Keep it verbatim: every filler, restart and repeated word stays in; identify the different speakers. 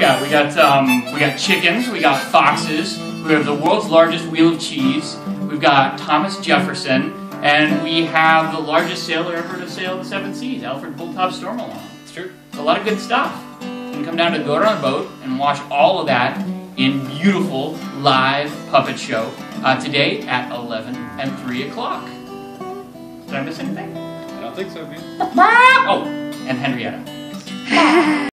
Speaker 1: got? We got um, we got chickens. We got foxes. We have the world's largest wheel of cheese. We've got Thomas Jefferson, and we have the largest sailor ever to sail the seven seas, Alfred Bulltop Stormalong.
Speaker 2: It's true.
Speaker 1: It's a lot of good stuff. You can come down to Go on a Boat and watch all of that in beautiful live puppet show uh, today at eleven and three o'clock. Did I miss anything?
Speaker 2: I don't think so, man.
Speaker 1: Oh, and Henrietta.